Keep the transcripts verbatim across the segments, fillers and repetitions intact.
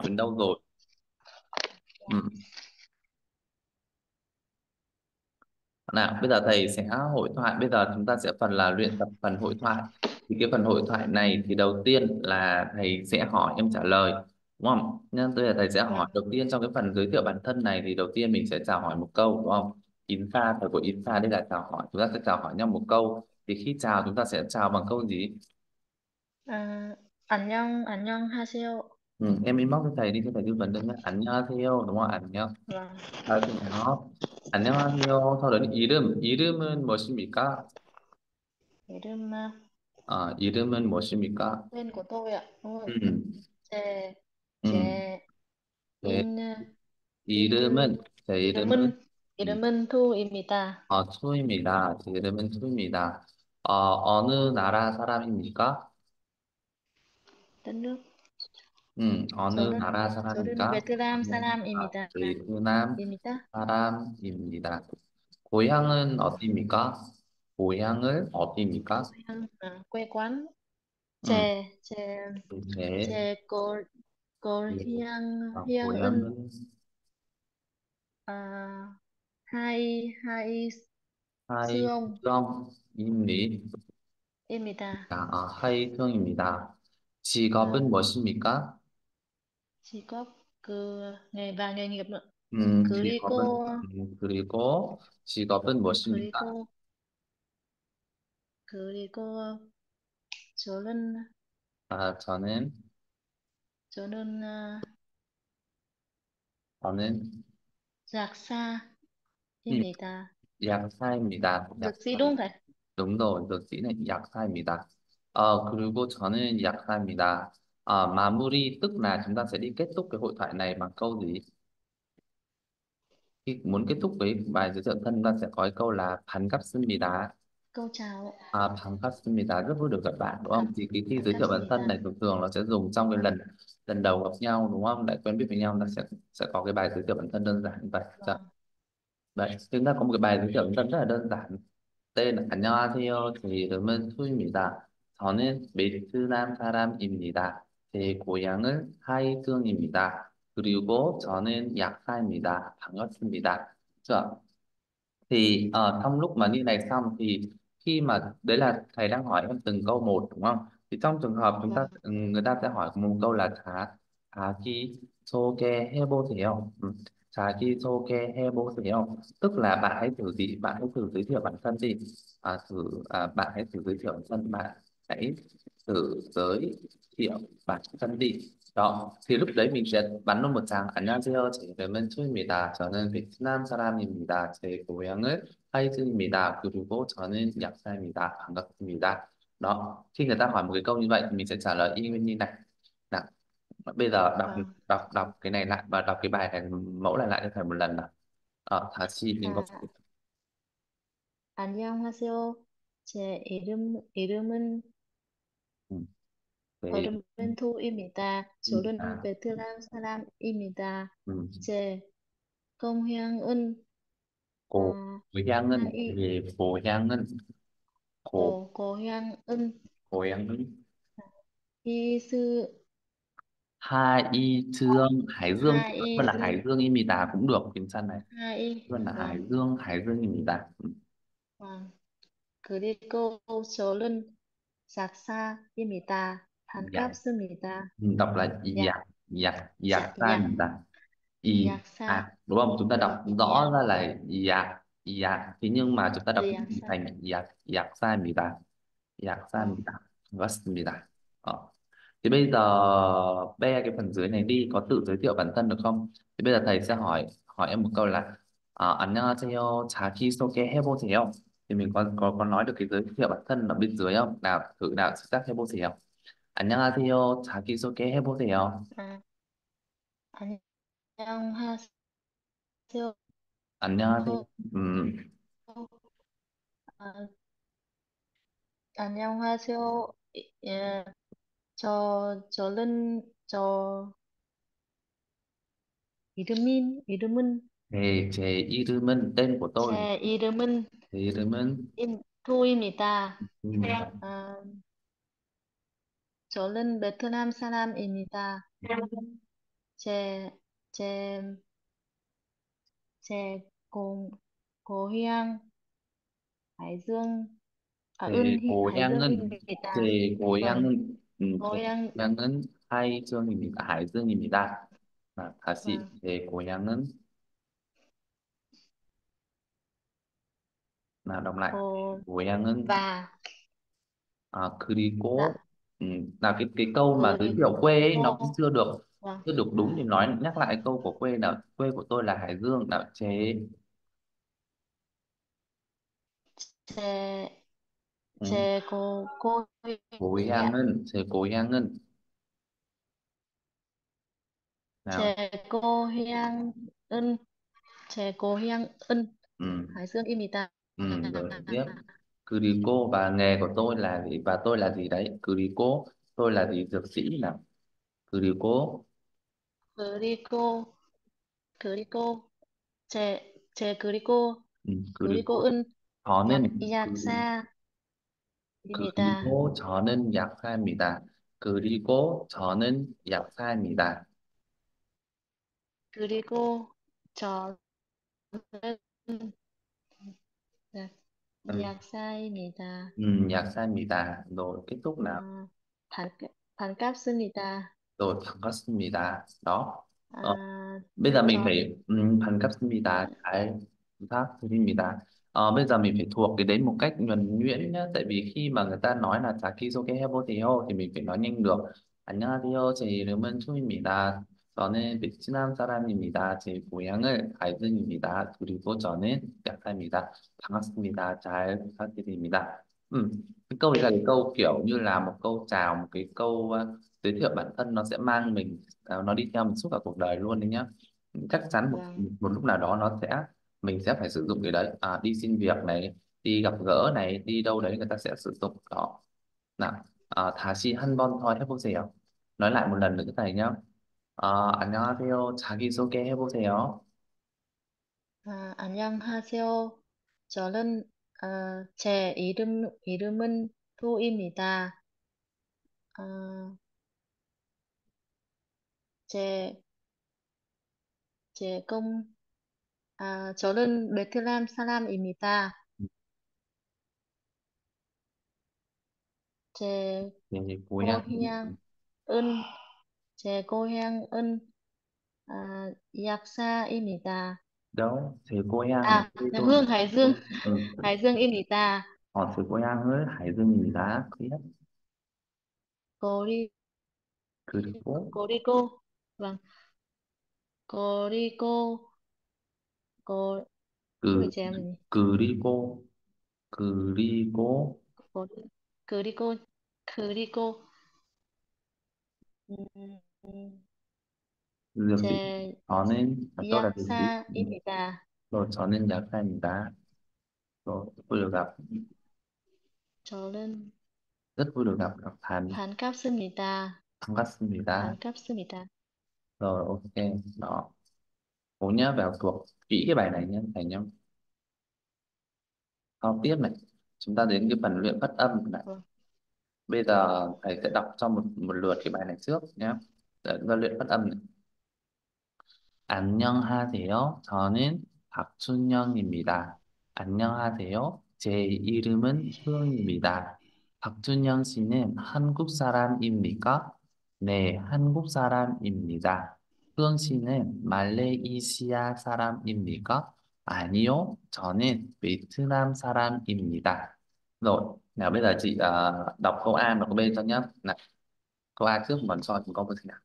đến đâu rồi? Ừ. Nào, bây giờ thầy sẽ hội thoại. Bây giờ chúng ta sẽ phần là luyện tập phần hội thoại. Thì cái phần hội thoại này thì đầu tiên là thầy sẽ hỏi em trả lời, đúng không? Nên bây giờ thầy sẽ hỏi Vâng. đầu tiên trong cái phần giới thiệu bản thân này thì đầu tiên mình sẽ chào hỏi một câu, đúng không? Insa, thầy của Insa đây là chào hỏi. Chúng ta sẽ chào hỏi nhau một câu. Thì khi chào chúng ta sẽ chào bằng câu gì? À, 안녕, 안녕하세요. Ừ, em inbox cho thầy đi cho thầy tư vấn được nhé. 안녕하세요, đúng không? 안녕. Vâng. 아, 그냥 안녕하세요. 서로는 이름, 이름은 무엇입니까? 이름, à, 아, 이름은 무엇입니까? tên của tôi ạ. Đúng rồi. 음, 제, 음, 제, 제 in, à, in, 이름은, 제 이름은, 이름은, 음, 이름은 투입니다. 어, 투입니다. 제 이름은 투입니다. 어, 어느 나라 사람입니까? Đất nước. 음, 어느 저는, 나라 저는 사람입니까? 베트남 어느 나라, 사람입니다. 베트남 입니다. 사람입니다. 고향은 어디입니까? 고향을 어디입니까? 고향, à, quê quán. 음, 제, 제, 제, 제 cô, cô Hiang, 어, Hiang Ân, 고향은 à, hai, hai, Sương, 하이성입니다. 입니다. 아, 하이성입니다. 직업은 Vâng. 무엇입니까? Chỉ có cứ nghề và nghề nghiệp nữa. 음, Cứ đi 직업은, cô, 음, 그리고 직업은 cứ đi 무엇입니까? cô, cứ đi cô 저는 아, 저는, 저는 uh, 저는, 음, 작사입니다. 약사입니다. Dược sĩ 약사. đúng không thầy? đúng rồi, 역시는 약사입니다. Ờ, 그리고 저는 약사입니다. Ờ, 마무리 tức là chúng ta sẽ đi kết thúc cái hội thoại này bằng câu gì? Khi muốn kết thúc với bài giới thiệu thân chúng ta sẽ có cái câu là 반갑습니다. Câu chào À, 반갑습니다. Rất vui được gặp bạn, đúng không? cảm Thì cái khi giới thiệu bản thân 반갑습니다. này thường thường nó sẽ dùng trong cái lần lần đầu gặp nhau, đúng không? Lại quen biết với nhau, nó sẽ sẽ có cái bài giới thiệu bản thân đơn giản như vậy. Dạ. Vâng, Đấy, chúng ta có một cái bài giới thiệu bản thân rất là đơn giản. tên là 안녕하세요. 제 이름은 수입니다. 저는 베트남 사람입니다. 제 고향은 하이tương 입니다. 그리고 저는 약사입니다. 반갑습니다. Chưa? Thì ờ, trong lúc mà như này xong thì khi mà đấy là thầy đang hỏi em từng câu một, đúng không? Thì trong trường hợp chúng ta vâng, ừ, người ta sẽ hỏi một câu là 자, 자기 소개해보세요. Ừ. 자기 소개해보세요. Tức là bạn hãy thử gì? Bạn hãy thử giới thiệu bản thân đi. À, thử à, bạn hãy thử giới thiệu bản thân. Bạn hãy thử giới thiệu bản thân đi. Đó, thì lúc đấy mình sẽ bắn luôn một tràng 안녕하세요. 제 이름은 추입니다. 저는 베트남 사람입니다. 제 고향은 하이즈입니다. 그리고 저는 약사입니다. 반갑습니다. Đó, khi người ta hỏi một cái câu như vậy thì mình sẽ trả lời y nguyên như này. Nào, bây giờ đọc vâng. đọc đọc cái này lại và đọc cái bài này mẫu lại lại cho thầy một lần nào. Ờ, 다시 읽어. 아, 안녕하세요. 제 이름 이름은 Ừ. Thì 이름은 투입니다. 저는 à, 베트남 사람입니다. ừ. 제 công 향은 Cô 아, 고향은 하이 제 고향은 고 고 고향은 고향은 이스 Hai Dương, Hải Dương, vẫn là 하이즈 Hải Dương 입니다 cũng được, tiếng Trung này 하이 vẫn là Hải vâng. Dương, Hải Dương 입니다. Ừ. vâng. 그리고 저는 작사입니다. Dạ, 반갑습니다. ừ, đọc là 약, Dạ, Dạ, 약, Dạ 약, Sa 입니다. Y 약사, à, đúng không? Chúng ta đọc rõ 약, ra là Dạ, Dạ, thế nhưng mà chúng ta đọc 약사. thành Dạ, Dạ Sa 입니다. Dạ vâng. Sa 입니다. 맞습니다. Ờ. Thì bây giờ be cái phần dưới này đi, có tự giới thiệu bản thân được không? Thì bây giờ thầy sẽ hỏi hỏi em một câu là uh, 안녕하세요. 자기소개해보세요. Thì mình có có có nói được cái giới thiệu bản thân ở bên dưới không? Nào, thử nào, 시작해보세요. 안녕하세요. 자기소개해보세요. 아, 안녕하세요. 안녕하세요. 음, 아, 안녕하세요. 예, 저, 저는, 저, 이름인, 이름은, 제, 제 이름은 tên của tôi. 제 이름은 제 이름은 임투입니다. 입니다. 아, 저는 베트남 사람입니다. 제, 제, 제 고, 고향 Hải Dương, à 제 Ân Hi- Hải Dương 고향은 입니다. 제 Vâng, 고향은 음, 제 고향, 고향은 하이정입니다. hải dương 입니다. 아, 다시 vâng, 제 고향은 là đọc lại cô 고향은 và à, 그리고 dạ 음, là cái cái câu mà giới cười thiệu quê ấy, nó cũng cô chưa được vâng chưa được đúng thì nói nhắc lại câu của quê nào, quê của tôi là Hải Dương nào chế. 제, Ừ. 제 cô cô ya 고향은 제 고향은 nào. 제 cô Hiang Ân 제 cô Hiang Ân Ừ. Hải Dương 입니다. Ừ. Rồi tiếp 그리고 và nghề của tôi là gì và tôi là gì đấy 그리고 tôi là gì dược sĩ nào. 그리고 그리고 그리고 제, 제 그리고 ừ. 그리고 그리고 은 약, 저는 그, 약사입니다. 그리고 저는 약사입니다. 그리고 저는 약사입니다. 그리고 저는 약, Ừ. 약사입니다. Ừ, 약사입니다. Rồi kết thúc nào. 아, 반, 반갑습니다. Rồi 반갑습니다. Đó. Ờ, 아, bây giờ mình 저, phải um, 반갑습니다. 네, Cái thác 드립니다. Ờ, bây giờ mình phải thuộc cái đấy một cách nhuần nhuyễn nhá. Tại vì khi mà người ta nói là 자기소개 해보세요 thì mình phải nói nhanh được. 안녕하세요. 제 이름은 초입니다. 저는 베트남 사람입니다. 제 고향은 갈등입니다. 그리고 저는 약사입니다. 반갑습니다. 잘 부탁드립니다. Ừ. Cái câu đấy là cái câu kiểu như là một câu chào, một cái câu uh, giới thiệu bản thân, nó sẽ mang mình à, nó đi theo mình suốt cả cuộc đời luôn đấy nhá. Chắc chắn một, vâng, một lúc nào đó nó sẽ mình sẽ phải sử dụng cái đấy, à, đi xin việc này, đi gặp gỡ này, đi đâu đấy người ta sẽ sử dụng đó. Nào, à, 다시 한 번 더 해보세요. Nói lại một lần nữa thầy nhá. 아, 안녕하세요. 자기소개 해보세요. 아, 안녕하세요. 저는, 어, 제 이름, 이름은 토입니다. 어, 제, 제 công, 아, 저는 베트남 사람입니다. 제 Thì 고향 고향은, 제 고향은, 아, 약사입니다. đâu, thì 고향 ở À, quê nhà tôi Hương là Hải Dương, ừ. Hải Dương 입니다. Họ từ 고향을 hải dương 입니다. Thứ nhất, 거리, 그리고 거리고, vâng, 거리고, 거, cái người 그 trẻ em này, 그리고 그리고 거리, 그리고, 그리고, 음, 음, dược sĩ. 제 저는 à, tôi là dược sĩ. Ừ. 약사입니다. Rồi 저는 약사입니다. Rồi vui được gặp, 저는 rất vui được gặp gặp Thành. 반갑습니다. 반갑습니다. 반갑습니다. Rồi ok. Đó, cố nhớ vào thuộc kỹ cái bài này nhé thầy nhé. Sau tiếp này, chúng ta đến cái phần luyện phát âm này. Vâng, Bây giờ thầy sẽ đọc cho một một lượt cái bài này trước nhé, để chúng ta luyện phát âm này. 안녕하세요. 저는 박준영입니다. 안녕하세요. 제 이름은 수영입니다. 박준영 씨는 한국 사람입니까? 네, 한국 사람입니다. 수영 씨는 말레이시아 사람입니까? 아니요, 저는 베트남 사람입니다. Rồi, nào bây giờ chị ờ, đọc câu A và câu B cho nhé. Này, câu A trước mình so cùng câu B nào.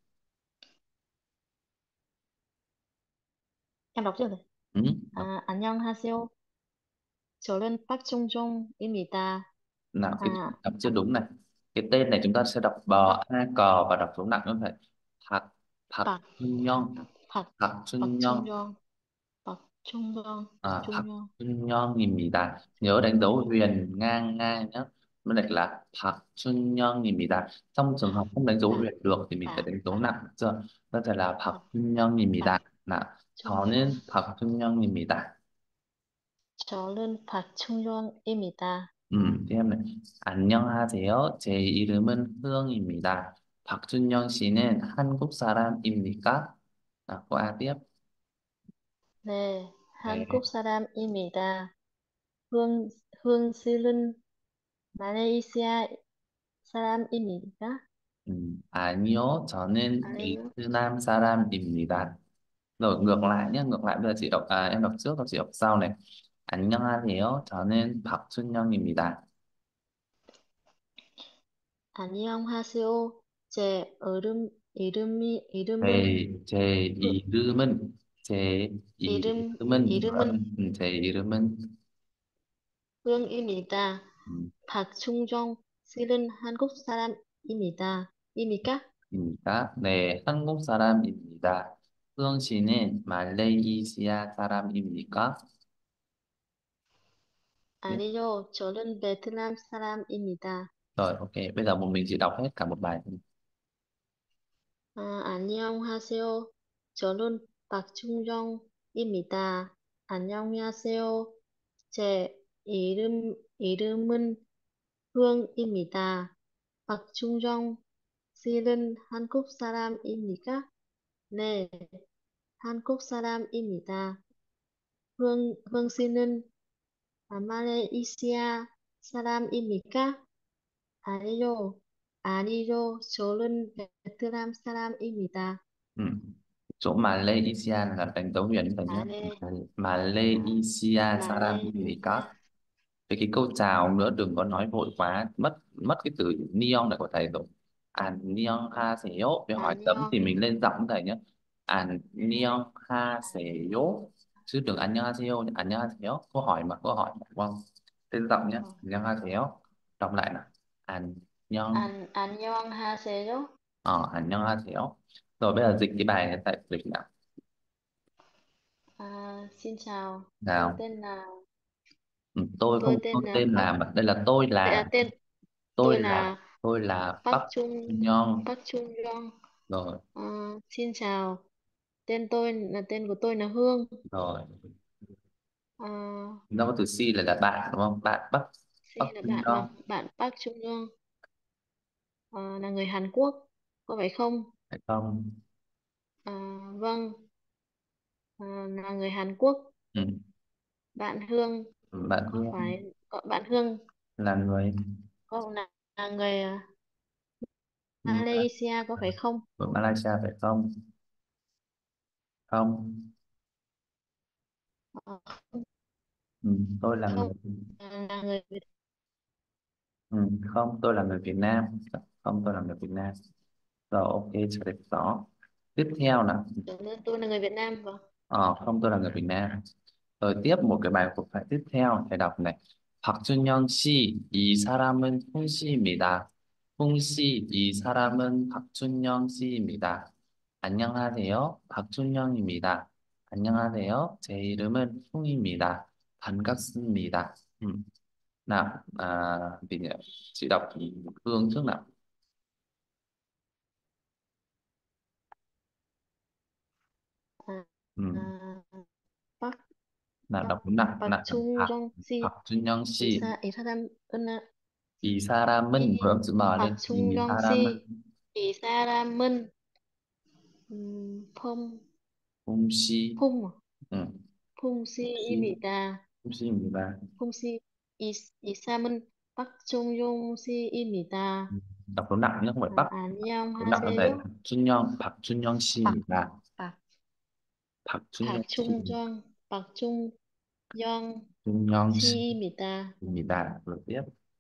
em đọc trước rồi. Ừ, đọc. 아, 안녕하세요. 저는 박종종입니다. Nào cái 아, đọc chưa đúng này, cái tên này chúng ta sẽ đọc bờ 박, a cờ và đọc dấu nặng như vậy. Thạc Thạc 박, Trung Nhân. 박, Thạc Trung Nhân. 박종종, 박종종, À, Thạc 종종, Trung Nhân 입니다. Nhớ đánh dấu huyền ngang ngang nhé. Mới lại là Thạc Trung Nhân 입니다. Trong trường hợp không đánh dấu 박, huyền được thì mình phải 박, đánh dấu nặng chưa. Nó sẽ là Thạc 박, Trung Nhân 입니다. Là 박종종. 저는 Thạc Trung Nhân 입니다. 저는 박종종입니다. 음, 띄엄 안녕하세요. 제 이름은 흐영입니다. 박준영 씨는 한국 사람입니까? À, câu A tiếp. 네, Ok. 한국 사람입니다. 흥, 흥실은 말레이시아 사람입니까? Ừ. 아니요, 저는 아니요. 베트남 사람입니다. Rồi ngược lại nhé, ngược lại bây giờ chị đọc, à, em đọc trước và chị đọc sau này. 안녕하세요. 저는 박준영입니다. 안녕하세요. 제 이름, 이름이, 이름은, 제, 제 흐, 이름은 제 이름, 이름은 이름은 음, 제 이름은 흥입니다. 음, 박충정 씨는 한국 사람입니다. 입니까? 입니다. 네, 한국 사람입니다. 수영 씨는 말레이시아 사람입니까? Tiếp. 아니요, 저는 베트남 사람입니다. Rồi, ok. Bây giờ một mình chị đọc hết cả một bài. 아, 안녕하세요. 저는 박충정입니다. 안녕하세요. 제 이름, 이름은 흐엉입니다. 박충정 씨는 한국 사람입니까? 네, 한국 사람입니다. 흐엉, 흐엉 씨는 아, 말레이시아 사람입니까? 아니요, 아니요. 저는 베트남 사람입니다. Ừ. Chỗ Malaysia là đánh dấu huyền phải nhé. 말레, Malaysia 말레이시아 사람입니까? Về cái câu chào nữa đừng có nói vội quá, mất mất cái từ neon này của thầy rồi. 안녕하세요. Để hỏi chấm 안녕, thì mình lên giọng thầy nhé. 안녕하세요. Chứ đừng 안녕하세요. 안녕하세요. Câu hỏi mà câu hỏi mà, đúng không? Lên giọng nhé. 어, 안녕하세요. Đọc lại nào. 안녕. 안, 안녕하세요. Ờ, 안녕하세요. Rồi bây giờ dịch cái bài này tại dịch nào. À, xin chào, tôi Nào. tên là Ừ, tôi tôi không tôi tên là tên Bắc. là mà đây là tôi À, là tên tôi tôi là là tôi là Bắc Bắc Trung Nhon. Bắc Trung Yong. Rồi, À, xin chào, tên tôi là tên của tôi là Hương. rồi. À, Nó có từ si là là bạn đúng không? Bạn Bắc Bắc Si là bạn Nhon vâng, bạn Bắc Trung Yong. À, là người Hàn Quốc, có phải không? phải không? À, vâng, à, là người Hàn Quốc. Ừ. Bạn Hương Bạn có Hương phải có, bạn Hương là người có là, là người à, người Malaysia có phải không? của Malaysia phải không? Không. Ờ, Ừ. Tôi là người không, à, là người Việt. ừ. Không, tôi là người Việt Nam. Không, tôi là người Việt Nam. Rồi, ok, trở đẹp rõ. Tiếp theo nào. Tưởng như tôi là người Việt Nam vâng. Ờ, không, tôi là người Việt Nam. Rồi tiếp một cái bài phục phải tiếp theo thầy đọc này. 박준영 씨, 이 사람은 홍 씨입니다. 홍 씨, 이 사람은 박준영 씨입니다. 안녕하세요, 박준영입니다. 안녕하세요, 제 이름은 홍입니다. 반갑습니다. Ừ. Nào, à, thì chị đọc Hương trước nào. À, Ừ. à, Bắc Nào Bắc đọc đúng nào. Nào, 박, 박충정 씨, 박준영 이 씨, 사, 이 사람은 이 사람은 이 뭐라고 지 말해. 이 박충정 사람은 씨, 이 사람은 음, 폼, 홍 씨, 폼, 응, 폼 씨, 씨입니다. 홍 씨입니다. 폼 씨, 이, 이 사람은 박충용 씨입니다. 음, đọc dấu nặng nhé, không phải 아, Bắc. Dấu nặng là về 안녕하세요. 박준영, 박준영 박, 씨입니다. 박, 박준영 씨, 박충정, 박충영 준영 씨입니다. 씨입니다. Rồi tiếp.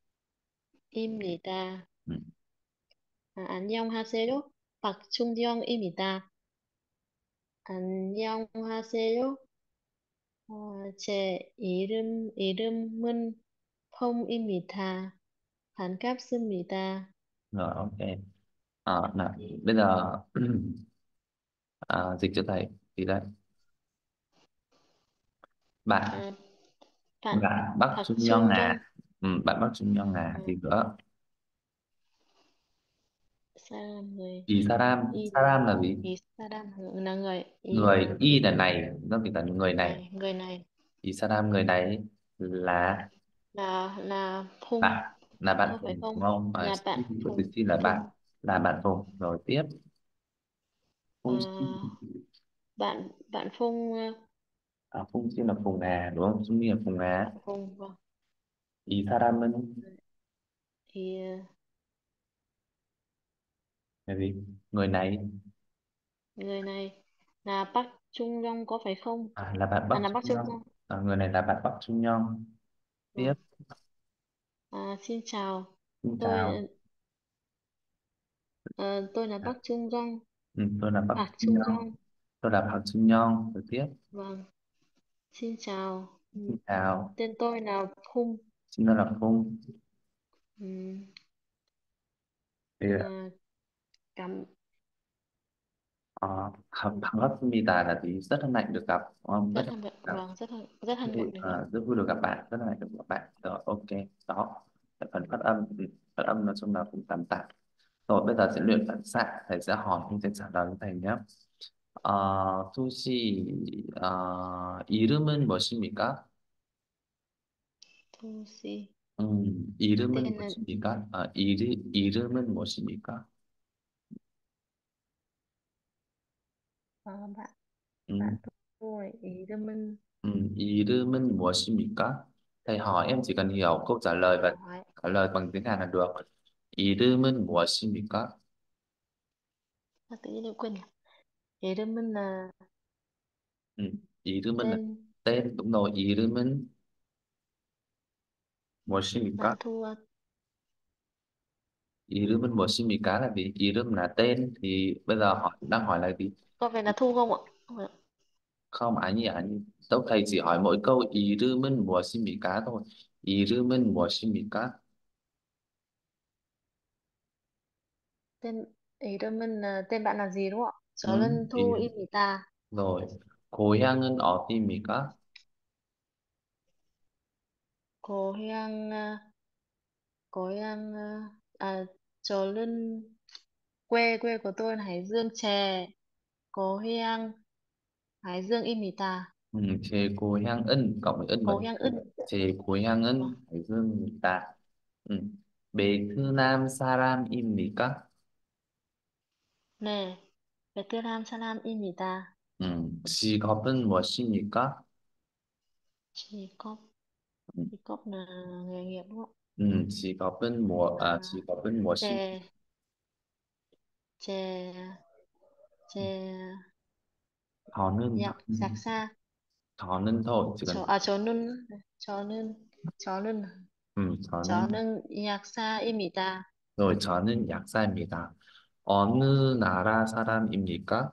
입니다. Ừ. 아, 안녕하세요. 박충영입니다. 안녕하세요. 어, 제 이름, 이름은 폼입니다. 반갑습니다. Rồi, ok. Ờ, nào, bây giờ à, dịch cho thầy thì đây bạn 아, 박, bạn Bắc Trung à. 박충정, Ừ, bạn Bắc Trung à 어, thì nữa. 사람, người, Ý Saram, y, Saram là gì? y 사람, là người, y Người, là y là này, nó thì là người này. này, người này Ý Saram người này là là, là Phùng, bạn, là bạn có phải cùng đúng không? không? Và Là bạn si của từ Phùng, si là bạn, Phùng, là bạn cùng. Rồi tiếp. ờ, Không si. bạn bạn Phùng. ờ, À, Phùng Xin là Phùng à đúng không? Dung Nhi là Phùng à. bạn Phùng vâng. Ý 사람은 Thì ờ, là gì? Người này người này là Park Chung Jong có phải không? à, là bạn Bắc À là Park Trung Chung Nhong. Jong. À, người này là bạn Bắc Trung Nhong. Tiếp, Vâng. À, xin chào. xin chào. Tôi ờ, tôi là À, Park Chung Jong. ừ, tôi là Bắc Park Trung Chung Nhong. Jong. Tôi là Bắc Trung Nhong. Rồi tiếp, Vâng. Xin chào. Ừ, xin chào. tên tôi là Phùng. Xin tôi là Phùng. Ừ, Thì à, cảm ờ, ừ, 반갑습니다 là gì? Rất hân hạnh được gặp, đúng không? Rất rất hân hân hạnh hạnh, được gặp. vâng, rất hân rất hân Thì, hạnh được gặp. ờ, rất vui được gặp bạn, rất hân hạnh được gặp bạn. Rồi, ok. Đó. Phần phát âm, ừ, phát âm nói chung là cũng tạm tạm. Rồi bây giờ sẽ luyện phản xạ, thầy sẽ hỏi nhưng sẽ trả lời với thầy nhé. 어, 도시 어, 이름은 무엇입니까? Thu Si. 음, 이름은 Tên là 무엇입니까? 아, 이르, 이름은 무엇입니까? ờ, bạn bạn 음, tôi ý Đâm Minh. 음, 이름은 무엇입니까? Thầy hỏi em chỉ cần hiểu câu trả lời và Hỏi trả lời bằng tiếng Hàn là được. 이름은 무엇입니까? à, tự nhiên em quên nhỉ. Ý Đâm Minh là 음, 이름은 là tên. tên, đúng rồi. 이름은 무엇입니까? Bạn Thu à, 이름은 무엇입니까 là gì? 이름 là tên thì bây giờ hỏi đang hỏi là gì? có phải là Thu không ạ? Không phải ạ. Không, 아니, 아니. Đâu thầy chỉ hỏi mỗi câu 이름은 무엇입니까 thôi. 이름은 무엇입니까? Tên ý Đâm Minh là tên bạn là gì đúng không ạ? Chó Ừ, Lân Thu 이, Im Mì Ta. rồi. 고향은 어디입니까? Có Hiang à, có Hiang à, à, Chó Lân. Quê quê của tôi là Hải Dương Chè. Có Hiang Hải Dương Im Mì Ta. Ừ, 제 고향은 cộng với 은 và Có Hiang Ân. 제 Vâng. 고향은 hải dương 입니다. Ừ. 베트남 사람입니까? Nè, Việt Nam Salam Im Mì Ta. 음, 직업은 무엇입니까? Chỉ có 음, chỉ có là nghề nghiệp đúng không? 음, 직업은 뭐, À, 아, 직업은 무엇입니까? chè chè chè 저는, dạo giặc xa. 저는 thôi, chỉ cần, Chó à chó nun. Chó nun. Chó nun. 음, Chó 저는 nun giặc xa im mì ta. rồi 저는 약사입니다. 어느 나라 사람입니까?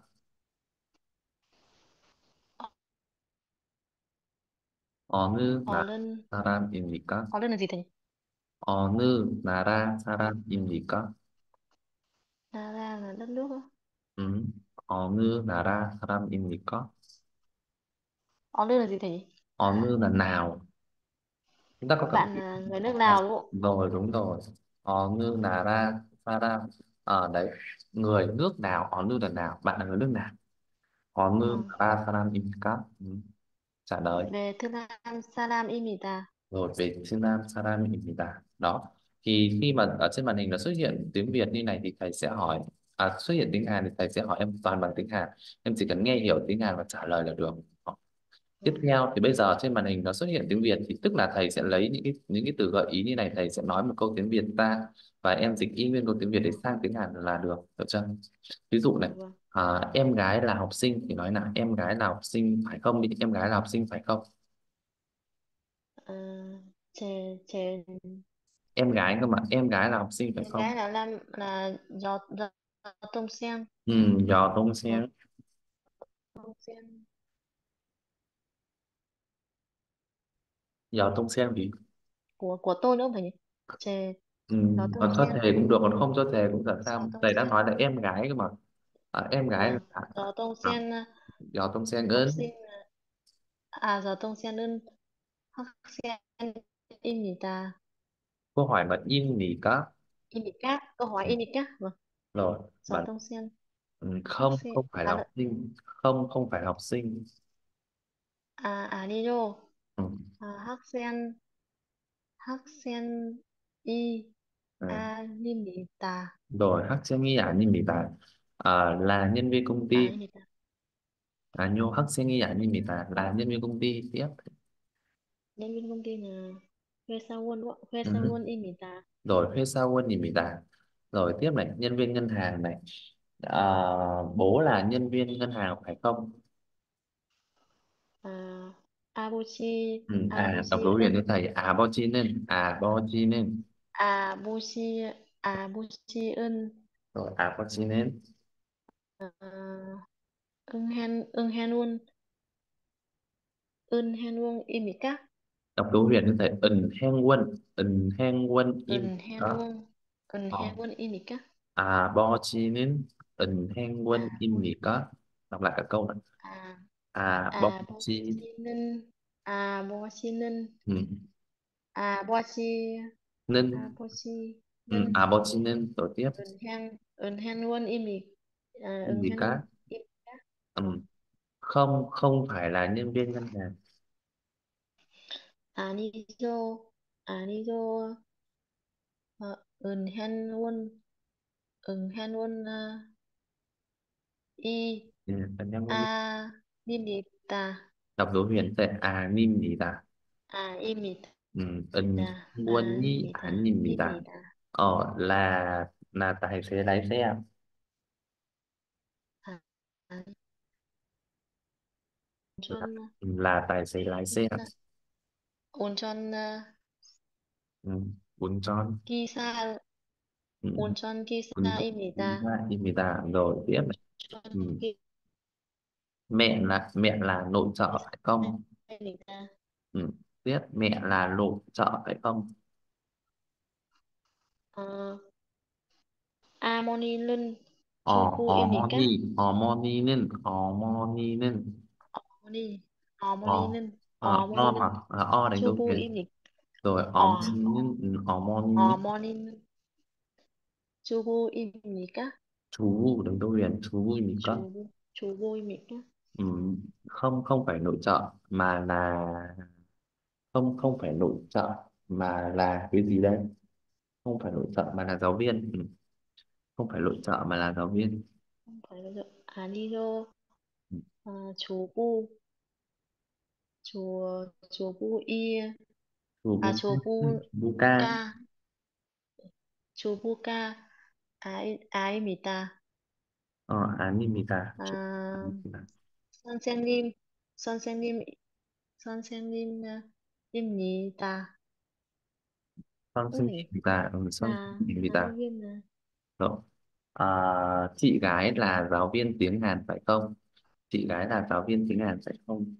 어느 Ó 나라 lên. 사람입니까? Ó lên là gì thầy? 어느 나라 사람입니까? Ra ra là đất nước á. 음, 어느 나라 사람입니까? Ó lên là gì thầy? 어느 là nào? Chúng ta có cận Bạn từ là người nước ờ, nào đúng không? rồi đúng rồi. 어느 나라 사람 ở đấy người nước nào? 어느 là nào? Bạn là người nước nào? 어느 Vâng. 나라 사람입니까? Ừ, trả lời. Về Thư Nam Salam im mì ta. Rồi về 베트남 사람입니다. Đó. Thì khi mà ở trên màn hình nó xuất hiện tiếng Việt như này thì thầy sẽ hỏi, à, xuất hiện tiếng Hàn thì thầy sẽ hỏi em toàn bằng tiếng Hàn. Em chỉ cần nghe hiểu tiếng Hàn và trả lời là được. Đó. Tiếp Vâng. theo thì bây giờ trên màn hình nó xuất hiện tiếng Việt thì tức là thầy sẽ lấy những cái những cái từ gợi ý như này, thầy sẽ nói một câu tiếng Việt ra và em dịch y nguyên câu tiếng Việt để sang tiếng Hàn là được, được chưa? Ví dụ này, Vâng vâng. à, em gái là học sinh thì nói là em gái là học sinh phải không, đi em gái là học sinh phải không? À, chè chè Em gái cơ mà, em gái là học sinh phải em không? gái là Lam là giò giò tông sen. Ừ, giờ đông Giò xe, tông sen giờ đông xe gì? của của tôi nữa không thầy nhỉ? Chè Ừ, giò tông còn cho sen. thề cũng được, còn không cho thề cũng được, Giò sao tông thầy đã sen. nói là em gái cơ mà. À, em gái là Vâng. Giò tông à, sen à, giờ đông xe học ơn. sinh à, à giò tông sen đơn học sen in gì ta? Câu hỏi mà in gì có. In gì cát, câu hỏi Ừ, in gì cát. Vâng. rồi Giò bạn, tông sen ừ, học không sen không phải là à học lợn sinh, không không phải học sinh. à à đi đô. Ừ, À, hắc sen hắc sen y ừ. a nim gì ta. Rồi hát sẽ nghĩ à, nhưng bị bạn à, là nhân viên công À ty. in gì ta. 아니요, 학생이 아닙니다. là nhân viên công ty tiếp. Nhân viên công ty là 회사원, Ừ. 회사원입니다. Rồi 회사원입니다. Rồi tiếp này, nhân viên ngân hàng này. À, bố là nhân viên ngân hàng phải không? 아, 아버지, Ừ. À, đọc đối huyền 아버지은, cho thầy. À, 버지는, à, 버지는. 아버지, 아버지은, Rồi, à, 버지는. 아, 은행, 은행원, 은행원입니까? Đọc đối huyền cho thầy. ẩn hen quân, ẩn hen quân im. Đó. 은행원, Ờ. 은행원입니까? À, 버지는 ẩn hen quân im gì có. Đọc lại cả câu này. 아, À, 버지. 아버지는, 아버지는, Ừ. 아버지, Nên. Ừ. 아버지는 À, 버지는. Rồi tiếp. 은행, 은행원입니, 아, Im gì có. 은행원입니까? Ừ. Không, không phải là nhân viên ngân hàng. 아니죠, 아니죠, 어, 은행원, 은행원, 아, 이, Ừ. Ẩn hen quân. 아, 입니다. Đọc dấu huyền tệ à nim gì ta. 아, 입니다. Ừ. ẩn quân nhí 아닙니다. ảnh nim gì ta. 입니다. Ờ là là tài xế lái xe. 아, 아, là, 운전, là tài xế lái xe. 기사, 운전, 아, Ừ. Bún tròn. 기사, Ừ. 운전 Bún 기사입니다. nim gì ta. Rồi tiếp này. 운전 Ừ. Mẹ là mẹ là nội trợ phải không? 기사입니다. Ừ. Tiếp mẹ là nội trợ phải không? 어, 아모니는 Ờ, 주부입니까? 어머니, 어머니는, 어머니는, 어머니, ờ, 어머니는, ờ, o mà, 어머니는 à, o đánh dấu huyền. 주부입니까? Rồi, 어, 어머니는, ừ, 어머니는, 어머니는 주부입니까? chú đánh dấu huyền, chú gì cơ? 주부, 주부입니까? Ừ, không, không phải nội trợ, mà là, không, không phải nội trợ, mà là cái gì đây? Không phải nội trợ, mà là giáo viên. Ừ, không phải nội trợ, mà là giáo viên. không phải là 아니죠. Ừ, 아, 주부, 주, 주부이, chú 아, Bu, 주부가, Bu ca. 주부가 아이, 아입니다. Ờ, 아닙니다. chú, 아, 아닙니다. 선생님, 선생님, 선생님입니다. 선생님, 선생님입니다. Ừ, 나, 선생님입니다. giáo viên là Rồi. À, chị gái là giáo viên tiếng Hàn phải không? Chị gái là giáo viên tiếng Hàn phải không?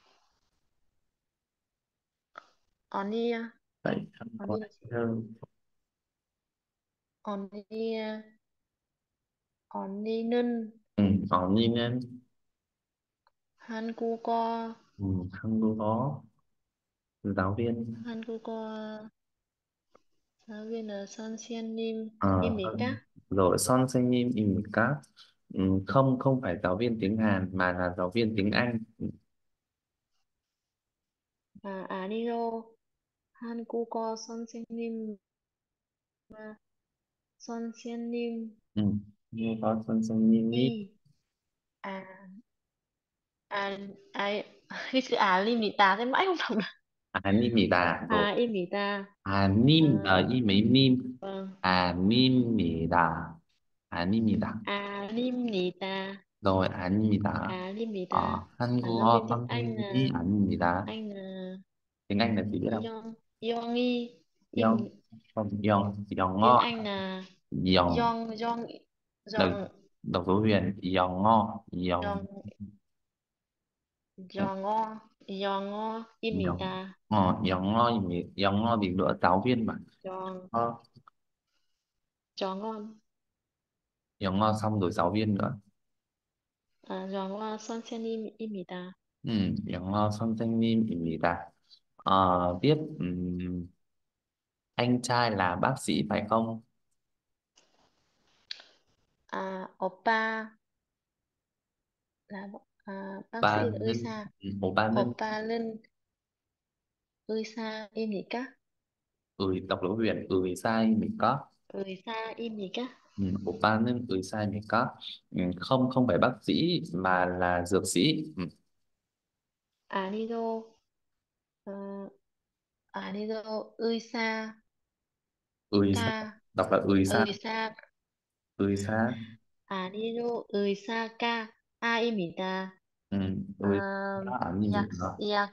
언니, Phải không có 언니, hơn. 언니, 언니는 Ừ, có như nên. 한국어, Ừ, không có giáo viên. 한국어 giáo viên là Ờ, hơn. 선생님입니까? Rồi 선생님입니까? Ừ, không, không phải giáo viên tiếng Hàn mà là giáo viên tiếng Anh. Ừ, 아, 아니요. 한국어 선생님, 선생님이 ừ. Như có 선생님이 아, 아, 아, cái chữ 아닙니다. thế mãi không đọc được. 아닙니다. Rồi. 아입니다. 아님, 아, ờ, im mấy nim. vâng. 아닙니다. 아닙니다. 아닙니다. Rồi, 아닙니다. 아닙니다. Ờ, À, giáo 한국어 viên tiếng Anh là 선생님이 아닙니다. anh là Tiếng Anh là gì biết không? Yong, Yongi. Yong, Im, không, Yong, tiếng Yongo, Anh là Yong, Yong, Yong, đọc, Yong, đọc dấu huyền, Yongo, Yong, Yong, Yongo, Yong, Yongo입니다. ờ, Yongo, gì- Yongo thì nữa, giáo viên mà. Yong, Ờ, Yongo, Yongo xong rồi giáo viên nữa. 아, Yongo 선생님입니다. Ừ, Yongo 선생님입니다. Ờ, tiếp, ừm, anh trai là bác sĩ phải không? 아, 오빠 là à, bác sĩ Ba là Ngân, 의사. ừ, Ồ, ba Ngân, 오빠는 의사입니까? ừ, đọc dấu huyền, ừ, sai mình có. 의사입니까? Ừ, 오빠는 의사입니까? Ừ, không không phải bác sĩ mà là dược sĩ. Ừ, 아니죠. 어, 아니죠. 의사, 의사 까, đọc là 의사. 의사, 의사. 아니죠. 의사가 아입니다. Ừ, 의사 음, 약, 아닙니다. 약,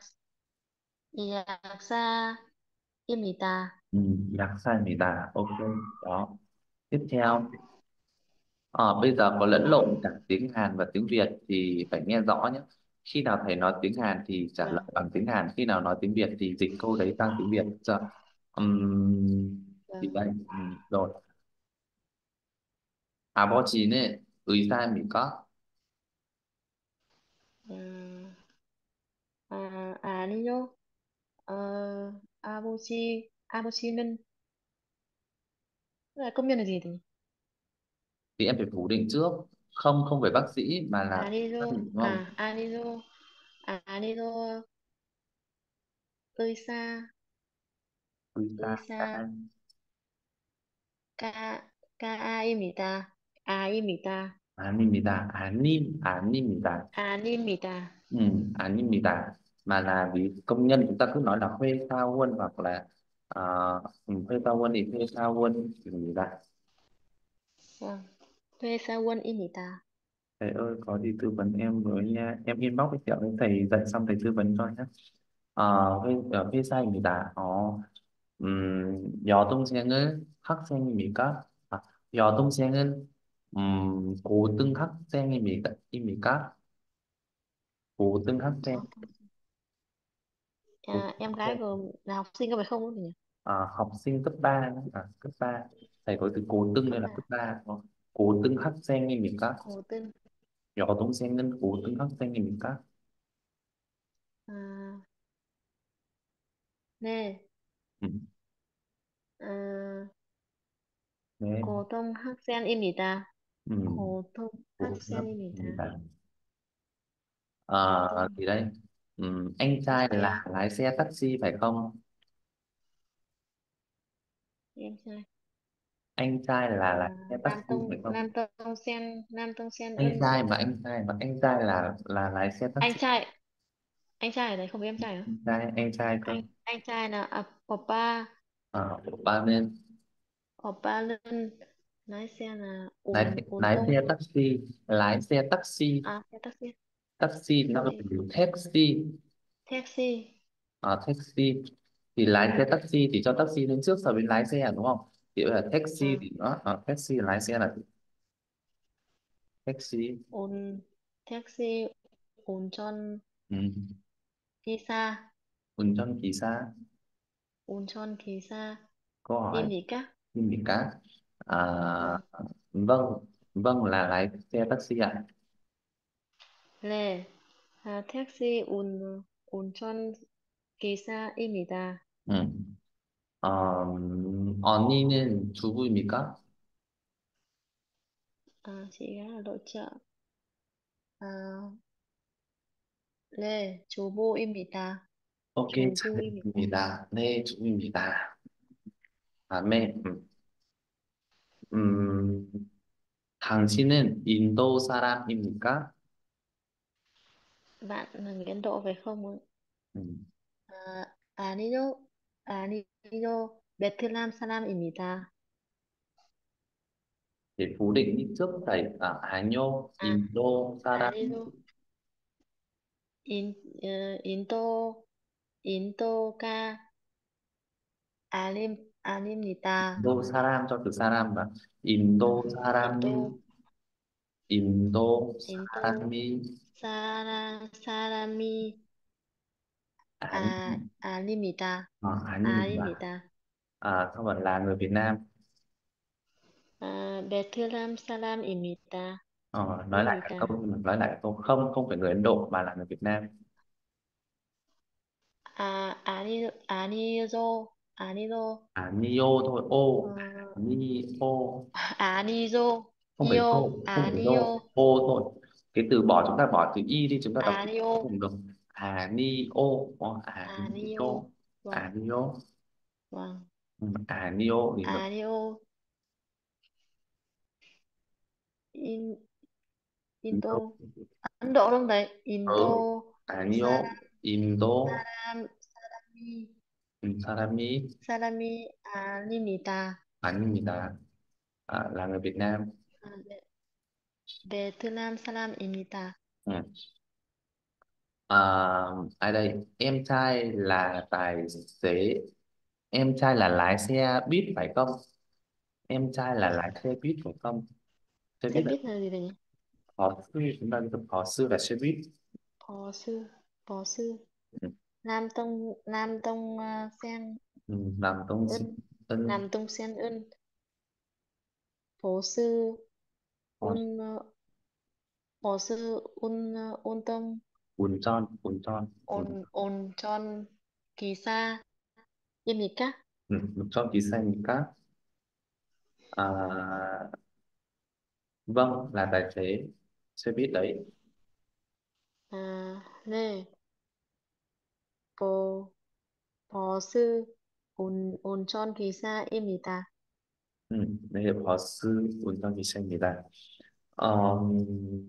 약사입니다. Ừ, 약사입니다. Ok, đó. Tiếp theo, ờ, bây giờ có lẫn lộn cả tiếng Hàn và tiếng Việt thì phải nghe rõ nhé. Khi nào thầy nói tiếng Hàn thì trả lời Vâng, bằng tiếng Hàn, khi nào nói tiếng Việt thì dịch câu đấy sang tiếng Việt. Chưa? Ừm, thì vâng. đây, ừm, rồi. 아버지는 의사입니까? 음, 아, 아니요. 어, 아버지, 아버지는, là công nhân là gì thì? Thì em phải phủ định trước. Không, không phải bác sĩ mà là bác sĩ, 아니죠. đúng không? 아, 아니죠. 아, 아니죠. 의사, 의사, 의사, 까, 까입니다. 아입니다. 아닙니다. 아님, 아닙니다. 아닙니다. Ừ, 아닙니다. Mà là vì công nhân chúng ta cứ nói là thuê sao quân hoặc là uh, thuê sao quân thì thuê sao quân thì gì ra. Vâng. 회사원입니다. Thầy ơi có gì tư vấn em với nha. Em inbox với kiểu thầy dạy xong thầy tư vấn cho nhé. Ờ, 회, 어, 회사입니다. 어, 음, 여동생은 학생입니까? 아, 여동생은 음, 고등학생입니까? 입니까? 고등학생, Có. À, em gái của là học sinh có phải không nhỉ? à, học sinh cấp ba, à, cấp ba. Thầy có từ cố tương Cấp đây là ba. cấp ba đúng không? cố tương 학생입니까? Cổ tinh. 여동생은 고등학생입니까? À, 네. Ừ. À, 네. 고등학생입니다. Ừ. 고등학생입니다. 고등학생입니다. Ờ, 고등 thì đây, ừ, anh trai 학생. là lái xe taxi phải không? Em trai. Anh trai là À, lái xe Nam taxi Tông phải không? Nam Tông Sen Nam Tông Sen Anh Ân. trai mà anh trai mà anh trai là là lái xe Anh taxi. trai, anh trai ở đấy không phải em trai hả? Anh trai, anh trai cơ. Anh anh trai là à, Papa, Ờ, của ba bên. Papa Lân lái xe là lái ùn ùn lái tông. xe taxi, lái xe taxi. À, xe taxi. Taxi nó có Taxi. từ taxi. Taxi. Ờ, taxi thì lái xe taxi thì cho taxi lên trước sau đến lái xe đúng không? Thì là taxi Vâng. thì nó ờ, taxi là lái xe là taxi. 온 택시 온천 Ừ. 기사 운전 기사. 온천 기사입니까? Câu hỏi xin bị cá. À, Vâng. vâng, vâng là lái xe taxi ạ. 네. 아, 택시 온 온천 기사입니다. Ừ. Ờ, 언니는 주부입니까? À, chị gái là đội trợ. À, 네, 주부입니다. Ok, 주부입니다. 잘했습니다. 네, 주부입니다. 다음에 음, 음, 당신은 인도 사람입니까? Bạn là người Ấn Độ phải không ạ? 음, À, 아니요, 아니요, 베트남 사람입니다. để phủ định đi trước thầy à, 아니요, 아, 인도 사람. 아니요, 인, 어, 인도, 인도가 아님, 아닙니다. 인도 사람 cho từ 사람 và 인도 아, 사람이. 인도, 인도 인도 사람이 사람, 사람이 아니, 아, 아닙니다. ờ, 아닙니다. 아닙니다. À, không phải là người Việt Nam. 아, 베트남 사람입니다. Ờ, nói lại cả 입니다. câu nói lại cả câu không không phải người Ấn Độ mà là người Việt Nam. 아, 아니, 아니죠. 아니죠. À Nio thôi ô. 어, Nio 아니죠. không phải 이요, tô, không phải đô, 아니요, ô thôi. Cái từ bỏ chúng ta bỏ từ y đi, chúng ta đọc từ 아니요, cùng được. À Nio. Ờ, à Nio. 아니요. À vâng, Nio. vâng, Ừ, à Nio thì nó 아니요. in Indo. Indo, Ấn Độ đúng không đấy? Indo, Ừ. Anio, Salam, Indo, Salam, Salami, Sarami, Salami, Alimita. Anmida, à, là người Việt Nam. À, Ve- Vietnam Salam Imita. Ừ. À, ai đây? Em trai là tài xế, em trai là lái xe buýt phải không? Em trai là lái xe buýt phải không? Xe Thế buýt là biết là gì vậy nhỉ? phó sư, chúng ta dùng phó sư là xe buýt. Phó sư, phó sư. Ừ. Nam Tông, Nam Tông uh, Sen Ừ, làm công xin Ân, ân. Nam Tông Sen Ân. Phó sư, Phó- Un, uh, phó sư Un, uh, Un Tông, bùn tròn bùn tròn ừ. On, On Chon, Kỳ Sa, Yên Nhị Các. Ừ, một tròn kỳ xanh các. À, vâng, là tài xế xe buýt đấy. À, Lê, Phó, phó sư, Un, On Chon Kỳ Sa, Yên Nhị Ta. Ừ, đây là phó sư bùn tròn kỳ xanh người ta. um,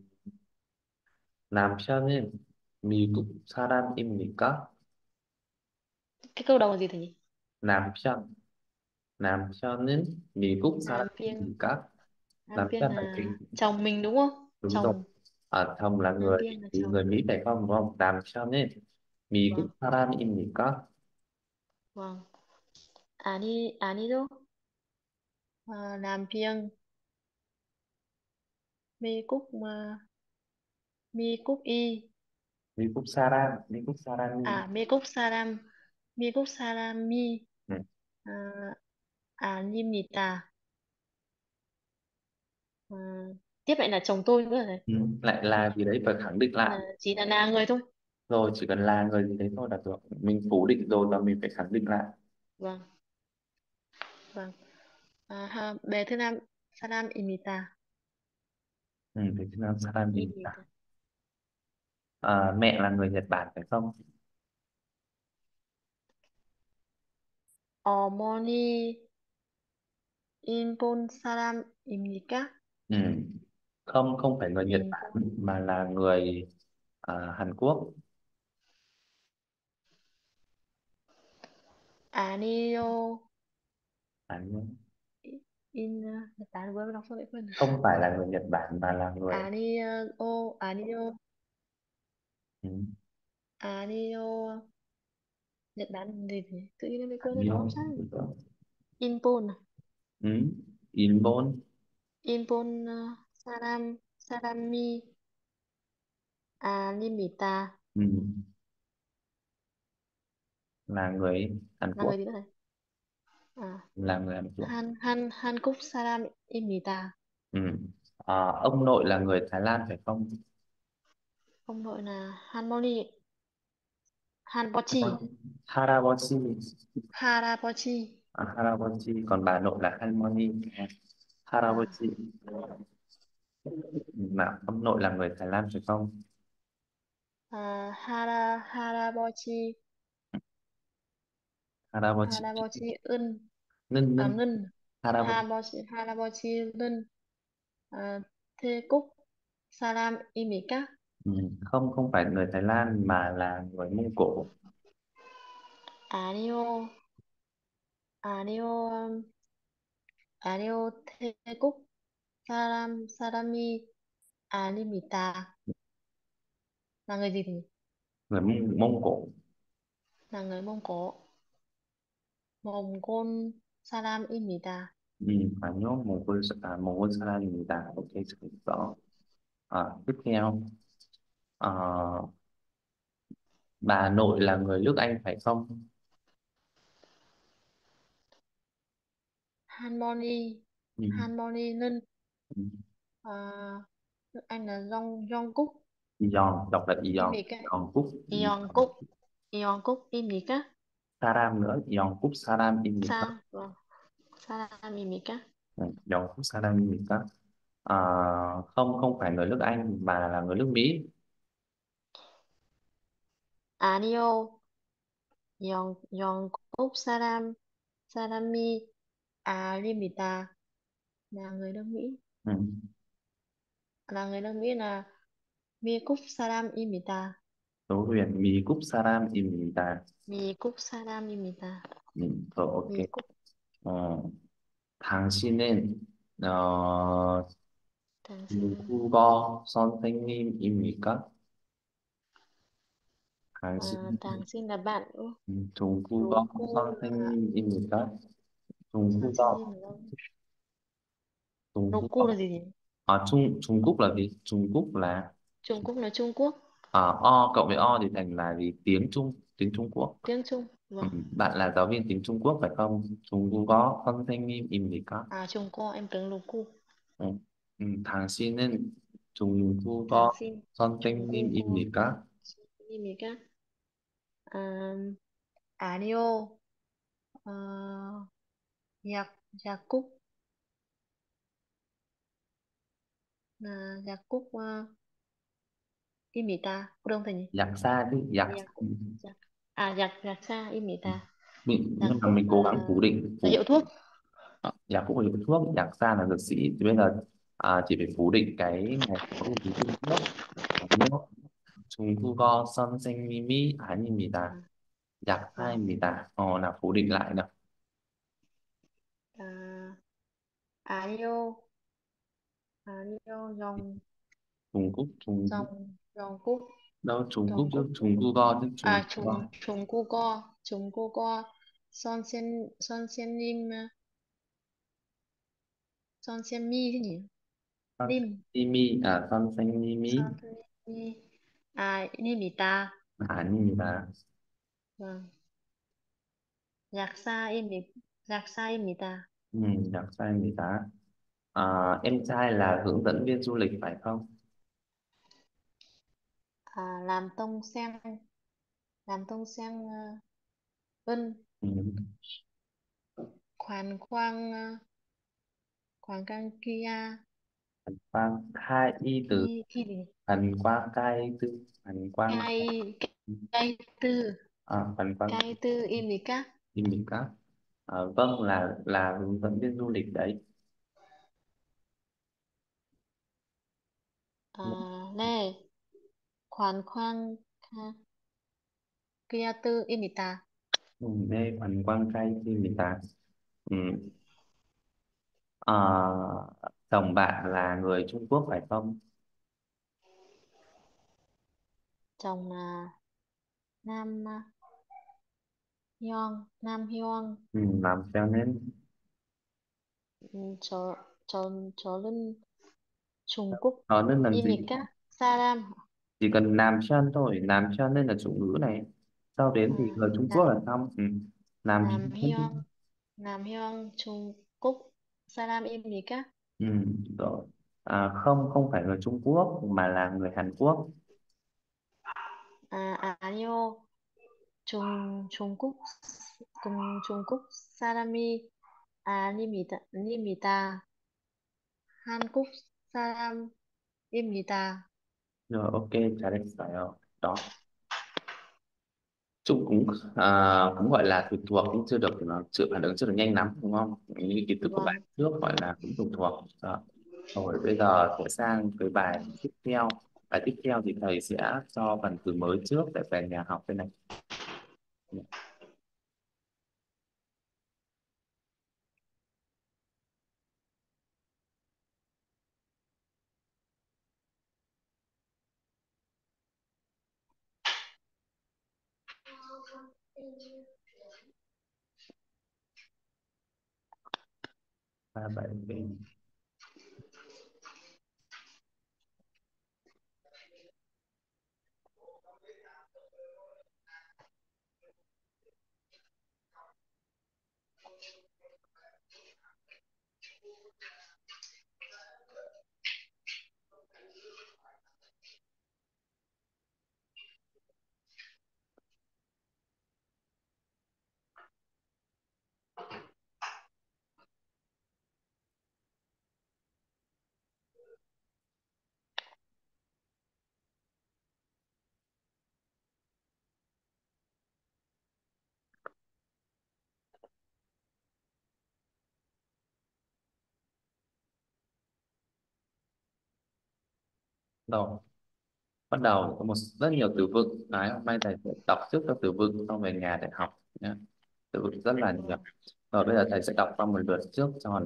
남편은 미국 사람입니까? Cái câu đầu là gì thầy nhỉ? 남편, 남편은 미국 Nam Biên, 사람입니까? Nam Biên 남편 là cái là chồng mình đúng không? đúng rồi. Chồng, À, chồng là Nam người Biên là chồng. người Mỹ phải không? Đúng không? 남편은 미국 Vâng, 사람입니까? vâng. 아니, 아니죠? À, Nam Biên, Mi Cúc mà, Mi Cúc Y. 미국 사람, 미국 사람이. À, Mi Cúc Salam, Mi Cúc Salami. Ừ. À, à Limita. À, tiếp lại là chồng tôi nữa rồi đấy. Ừ. Lại là gì đấy phải khẳng định Là lại. chỉ là là người thôi. Rồi chỉ cần là người gì đấy thôi là được. Mình phủ định rồi và mình phải khẳng định lại. Vâng, vâng. À, ha, bé thứ năm, Salam Imita. Ừ, Việt Nam 사람입니다. Imita. À, mẹ là người Nhật Bản phải không? 어머니 Inpon Salam Imnika. Ừ. Không, không phải người Nhật Bản Inpon. mà là người à, Hàn Quốc. Anio. Hàn- In, Nhật Bản vừa mới đọc xong lại quên. Không phải là người Nhật Bản mà là người. Anio, Anio, Ừ. Anio. Nhật Bản gì thì tự nhiên em bị quên Hàn đi nó không Quốc. sao. Inpon, Ừ. Inbon. Inpon, uh, Salam, Salami, Alimita. Ừ. Là người Hàn Là người Quốc. gì nữa này? À, Là người Hàn Quốc. Han, Han, Hankook Salam Imita. Ừ. À, ông nội là người Thái Lan phải không? Ông nội là Harmony, Hanpochi, Harabashi. Harapochi. À, Harabashi. Còn bà nội là Harmony. À, Harabashi. Mà ông nội là người Thái Lan phải không? à, Hara, Harapochi, Harabashi. Harapochi Ân, Ngân à, Ngân. Ngân, Harabashi. Harapochi, Harapochi Ngân, à, Thê Cúc, Salam Imika. Ừ. Không, không phải người Thái Lan mà là người Mông Cổ. Anio, Anio, um, Anio Thê Cúc, Salam, Salami, Alimita. Là người gì thì nhỉ? Người Mông, Mông Cổ. Là người Mông Cổ. Mông Côn, Salam Imita. Ừ. Phải nhớ Mongol, à, Mongol Salamida. Ok, sự rõ. À, tiếp theo. À, bà nội là người nước Anh phải không? Harmony, Ừ. Harmony Ngân, Ừ. à, nước Anh là Jong Jongkook. Giòn, đọc là Im Giòn. gì cái Giòn Cúc. Ion Cúc, Ion Cúc im gì cái Saram nữa. Giòn Cúc Saram im gì đó. Sa, vâng, Salam im gì cái Ừ. Giòn Cúc Saram im gì đó. À, không, không phải người nước Anh mà là người nước Mỹ. Anio, Ion Ion Cúc Salam, Salami, Alimita. Là người nước Mỹ. Ừ. là người nước Mỹ là Micoup Salam Imita. Tố huyền 미국 사람입니다. Micoup Salam Imita. 음, 더 오케이. Micoup. 어, 당신은 어, 당신은 중국어 선생님입니까? à, 당신은 당신 là bạn đúng không? 음, 중국어 Roku là 선생님입니까? 중국어 선생님 là Roku là 중국어 gì nhỉ? à, Trung Trung Quốc là gì? Trung Quốc là Trung Quốc là Trung Quốc. à, o cộng với o thì thành là gì? Tiếng Trung, tiếng Trung Quốc. Tiếng Trung. Ừ, Vâng. bạn là giáo viên tiếng Trung Quốc phải không? 중국어 선생님입니까? À Trung Quốc em tưởng Roku. 어, 음, 당신은 중국어 당신 중국어 선생님입니까? 선생님이니까 à, 아니요. 어, 약 약국 là 약국 uh, imita. Đúng không nhỉ? Giặc xa chứ, giặc. Yakub. Yak. À yak yaksa imita. Mình, nhưng mà Yakub mình cố gắng là phủ định là phủ hiệu thuốc. ờ, giặc cũng là hiệu thuốc, giặc xa là dược sĩ, thì bây giờ à, chỉ phải phủ định cái ngày có của tiếng Trung Quốc. Nhớ 중국어 선생님이 아닙니다. À, vâng. 약사입니다. Ờ, là phủ định lại nào. À, 아니요. 아니요. 영 Trung Quốc, Trung Quốc 영 영국 đâu Trung Quốc chứ, 영국 중국어 chứ, à 중 중국어. 중국어 중국어 선생 선생님 선생님 cái gì? Nim 선생님이 아 선생님이 선생님이 à 님이다. 아닙니다. Vâng. 약사입니 약사입니다. Ừ, 약사입니다. À, em trai là hướng dẫn viên du lịch phải không? À, làm tông sen làm tông sen uh, vân Ừ. khoản khoang uh, khoản căng kia Quang khai y từ khi khi gì thần quang khai tư thần quang cai cai tư à, thần quang cai tư im gì các thì mình có à, vâng là là hướng dẫn viên du lịch đấy. à, nè khoản khoang ha, kia tư im gì ta Ừ, đây thần quang khai thì mình ta ừ. À, chồng bạn là người Trung Quốc phải không? chồng là nam uh, Hyun nam Hyun. Ừ, làm cho nên Ừ, cho cho cho lên Trung Quốc nó nên làm im gì? gì các Salam. Chỉ cần làm chân thôi, làm chân nên là chủ ngữ này, sau đến À, thì người Trung Quốc nam là xong. Ừ. Làm nam chân. Hyun nam Hyun Trung Quốc Salam im gì các Ừ. Rồi. À, không không phải người Trung Quốc mà là người Hàn Quốc. à, 아니요. 중, 중국, 중, 중국 사람이 아닙니다. 아닙니다. 한국 사람입니다. Rồi ok, trả lời phải đó. Trung cũng à, cũng gọi là thuộc thuộc nhưng chưa được à, chưa phản ứng chưa được nhanh lắm đúng không? Như kiến thức của Vâng. bạn trước gọi là cũng thuộc thuộc. Đó. Rồi bây giờ sẽ sang cái bài tiếp theo. Bài tiếp theo thì thầy sẽ cho phần từ mới trước để về nhà học cái này. Ba bảy bên. Đầu bắt đầu có một rất nhiều từ vựng đấy, hôm nay thầy sẽ đọc trước các từ vựng xong về nhà để học nhé. Từ vựng rất là nhiều. Vâng. Rồi bây giờ thầy sẽ đọc qua một lượt trước cho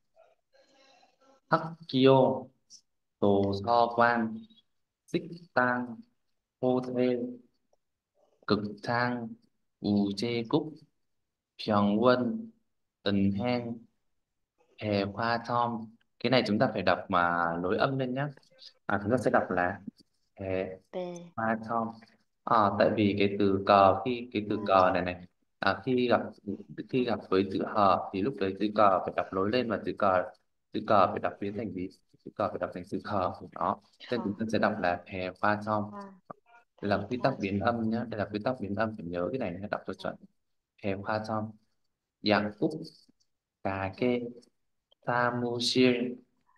학교, 도서관, 식당, 호텔, 극장, 우체국, 병원, 은행, 백화점. Cái này chúng ta phải đọc mà nối âm lên nhé. À, chúng ta sẽ đọc là Bè. Python. À, tại vì cái từ cờ, khi cái từ Hoa. cờ này này, à, khi gặp khi gặp với chữ hờ thì lúc đấy chữ cờ phải đọc lối lên, và chữ cờ chữ cờ phải đọc biến thành gì, chữ cờ phải đọc thành chữ hờ của nó. Nên Khờ. chúng ta sẽ đọc là hè pha trong. Hoa. Đây Hè là quy tắc pha biến trong. âm nhé, đây là quy tắc biến âm, phải nhớ cái này để đọc cho chuẩn. Hè pha trong. Giảng cúc, cà kê, samusil,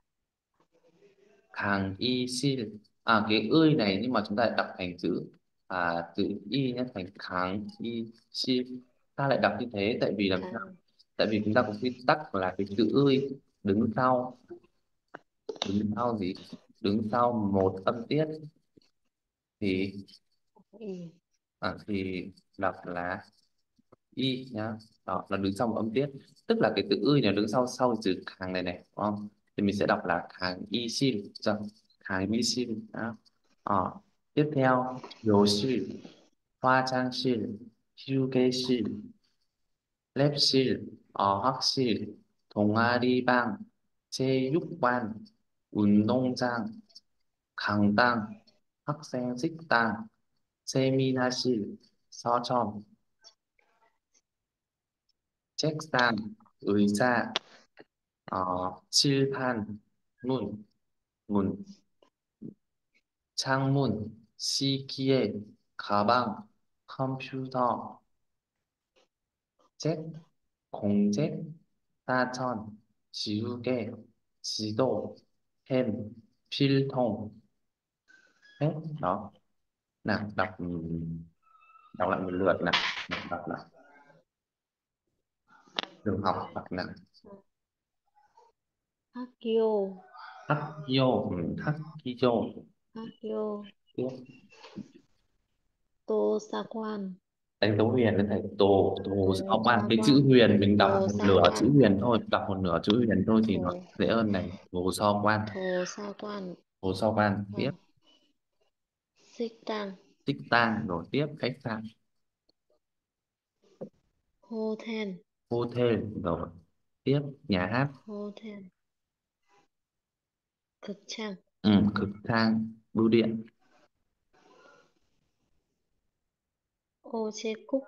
hàng y sil. À, cái ơi này nhưng mà chúng ta lại đọc thành chữ, à, chữ y nhé, thành kháng y sil. Ta lại đọc như thế tại vì làm sao, Khang. tại vì chúng ta có quy tắc là cái chữ ơi đứng sau, đứng sau gì, đứng sau một âm tiết thì, Y. à, thì đọc là y nhá. Đó là đứng sau một âm tiết, tức là cái từ ơi này đứng sau sau chữ kháng này này, đúng không? Thì mình sẽ đọc là kháng y sil, chưa? Kháng y sil đó. Ờ. Tiếp theo 교실, 화장실, 휴게실, 랩실, 어학실, 동아리방, 체육관, 운동장, 강당, 학생 식당, 세미나실, 서점, 책상, 의자, 어, 칠판, 문, 문, 창문, 시기에, 가방, 컴퓨터, 책, 공책, 사전, 지우개, 지도, 펜, 필통. Hết đó. Nào đọc, ừm, đọc lại một lượt nào. Nào, đọc lại trường học, đọc lại Hakio. thắt vô, ừm, thắt vô. Hakio. Tiếp Tô Sa Quan. đánh dấu huyền lên thầy, tổ tổ Tô sao quan, Sa cái chữ Quan. huyền mình đọc Tô một Sa nửa chữ Quan. huyền thôi, đọc một nửa chữ huyền thôi thì nó Thổ. dễ hơn này. Tổ sao quan, Thổ Sa Quan. tổ sao quan. Tiếp Vâng. Xích Tăng. tích tang, rồi tiếp khách sạn, Hotel. hotel, rồi tiếp nhà hát, Hotel. Cực Trang. ừ, cực thang, bưu điện. Ô Chê Cúc.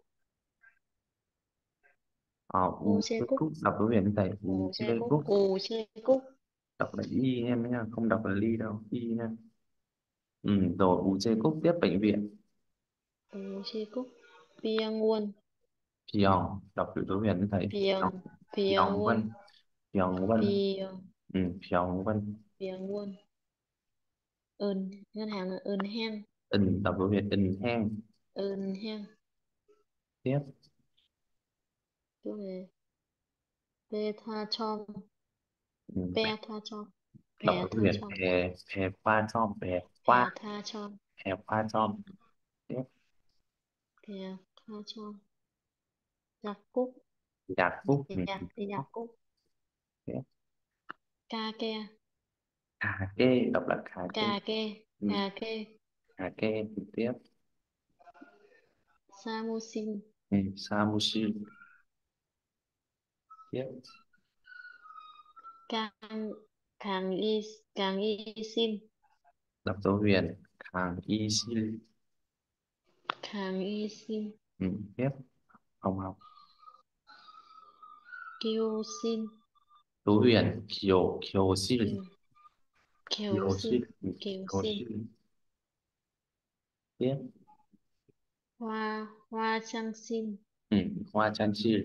Ờ, Ô u Chê cái Cúc. cúc đọc dấu huyền như thầy, u Ô Chê lê Cúc. cúc, Ô Chê Cúc. đọc là y em nhá, không đọc là ly đâu, y nha. Ừ, rồi u chê cúc. Tiếp bệnh viện, Ô Chê Cúc. Piang Nguồn. Piong, đọc chữ dấu huyền như thầy, Piang. đọc Piang Piong Nguồn. Vân, Piong Vân, Piang. ừ, Piong Vân. Piang Nguồn. Ơn. Ngân hàng là Ơn Heng. In, đọc dấu huyền in hang. Ơn Heng. Tiếp Tiếp về. Bê Tha Chom. ừ, Pe Tha Chom. đọc Pè dấu Tha huyền Chom. pè, pè qua chom, pè Pè qua, Tha Chom. pè qua chom. Tiếp Pè Tha Chom. Giặc Cúc. nhạc phúc, ừ, Nhạc thì Giặc Cúc. tiếp Ca Ke. cà kê, đọc là cà kê, Cà Ke. ừ, Cà Ke. cà kê. Tiếp Samusin. ừ, samushi. Tiếp Càng. Càng Y. Càng Y Sin. đọc dấu huyền hàng y sil, Càng Y Sin. ừ, tiếp hồng học, Kiêu Sin. dấu huyền kiều, kiều sil, Kiều. Kiều kiều Sin. sil, ừ, Kiều kiều Sin. sil. Tiếp Hoa. Hoa Trang Sin. ừ, hoa chan sil.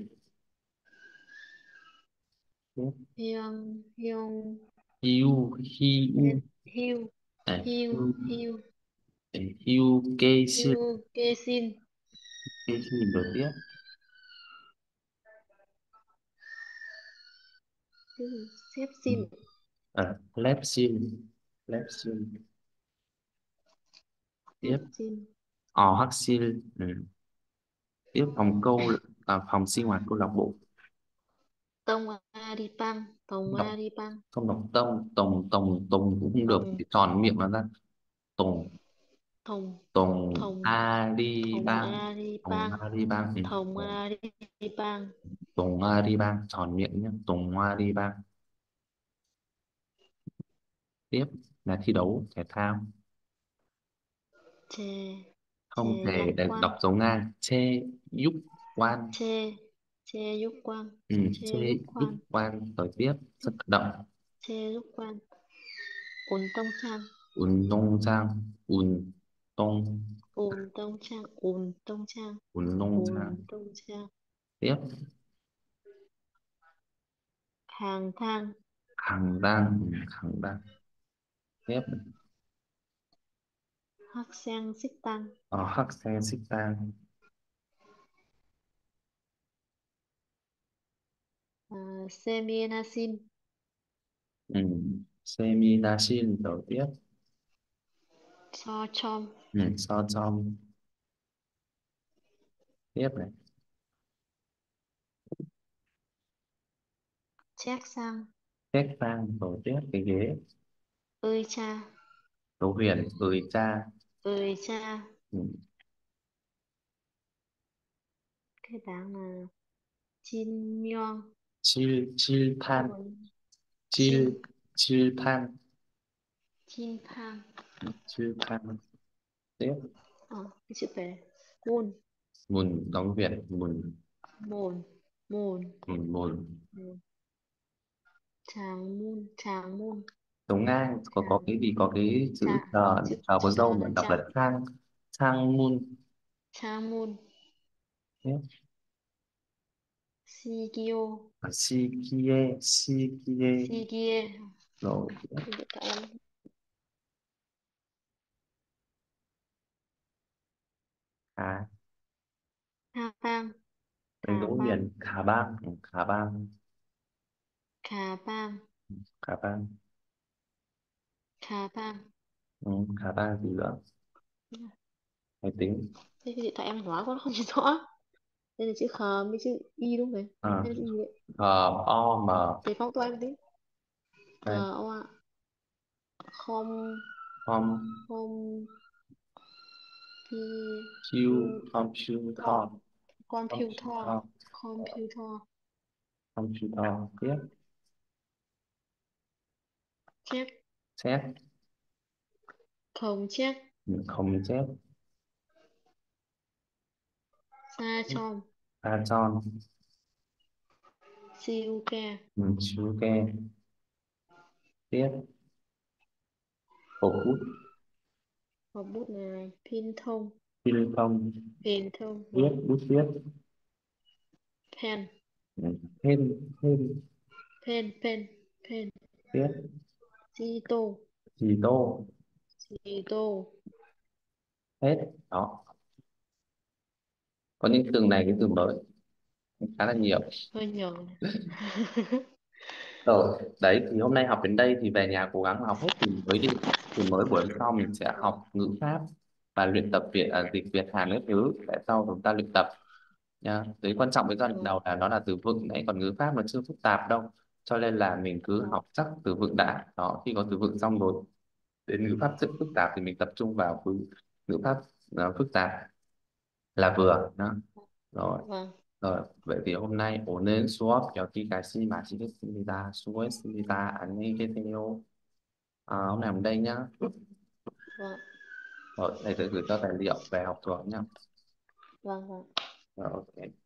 Tiếp Hyung. Hyung. hiu, hiu, Hiu. à, Hiu. hiu, Hiu. à, hiu kê sil, Hiu Kê Sin. kê sil. Rồi tiếp Cái gì? Xếp ừ, Sin. à, lép sil, lép sil. Tiếp xin. ờ hắc xin. Ừ. Tiếp phòng câu à, phòng sinh hoạt câu lạc bộ. Tông a đi băng, tông Đọc a đi băng. không đọc tông tùng tùng tùng cũng không được, Tông, thì tròn miệng nó ra. Tùng thùng, tùng thùng, a đi thùng bang. a đi Tùng băng, a đi bang. Ừ. thùng a đi băng. Tùng a đi bang tròn miệng nhé, Tùng a đi bang. Tiếp là thi đấu thể thao. Chè, chè Không thể giăng để quang. đọc dấu ngang. Chê giúp quan. Chê, chê giúp quang. Ừ. Chê Chê giúp giúp quan. quan thời tiết rất động. Chê giúp quan. Ún tông trang, Un nông trang. Un tông. ún tông trang, ún tông trang, Un nông trang. ún tông trang. Tiếp Hàng thang, hàng đang. Ừ, hàng đang. Tiếp hắc sen xích tăng. ở hắc xe xích tang. À, semianasin, Ừ. Semi dasin đầu tiếp. so chom, Ừ. So trong. Tiếp này. chép sang, Tết vang đầu tiếp cái ghế. ơi cha, Tố huyền ơi cha. ơi cha. Ừ. Cái đáng là chin myong. Chil chil Có than. bốn Chil chin, chil than. chin thang. Ừ. Chil than. Tiếp Ờ, cái chữ về môn, mùn đóng Việt mùn. mồn, mồn, Mùn mùn. mồn. Tràng môn, tràng môn, Giống ngang có có tràng, cái gì, có cái chữ tràng, chờ chữ chờ có dâu chờ mà là đọc trang, là trang. Trang mun. trang môn. Tiếp Si kyo, là si kie si kie. si kia. Rồi Bây giờ các em à ha bang, đánh khà dấu bang, huyền khả bang. Ừ, khả bang. khà bang, Khả bang. khà bang. Ừ, khả bang gì nữa, máy tính. Thế cái điện thoại em nói quá không nhìn rõ. Đây là chữ khờ với chữ y đúng không? À, Hay là chữ gì đấy? G O M. Để phong to em tí. G Đây O A. Không, com. không, pi, Q pu, computer. thọ. Computer, Computer. computer. Computer tiếp. Chép, Chép. không chép. Ừ, không chép. Sa chom, Ta tròn. siêu ke. Ừ, chú ke. Tiếp hộp bút. Hộp bút là pin thông, Pin không. pin thông. Viết Vâng. bút viết. Pen, Ừ, thêm thêm. pen, pen, pen. Tiếp Di tô, thì tô. di tô. Hết đó. Có những từ này cái từ mới khá là nhiều. Hơi nhiều. Rồi, đấy thì hôm nay học đến đây thì về nhà cố gắng học hết từ mới đi. Từ mới buổi hôm sau mình sẽ học ngữ pháp và luyện tập Việt à, dịch Việt Hàn các thứ để sau chúng ta luyện tập nha. Đấy quan trọng với giai đoạn Vâng, đầu là nó là từ vựng đấy, còn ngữ pháp nó chưa phức tạp đâu. Cho nên là mình cứ vâng, học chắc từ vựng đã. Đó, khi có từ vựng xong rồi đến ngữ pháp rất phức tạp thì mình tập trung vào cái ngữ pháp nó phức tạp là vừa đó. Rồi. vâng, Rồi, vậy thì hôm nay 오늘 수업 여기까지 마치겠습니다. 수고했습니다. 안녕히 계세요. À, hôm nào đến đây nhá. vâng, Rồi, thầy sẽ gửi cho tài liệu về học thuộc nhá. vâng, vâng. Rồi, ok.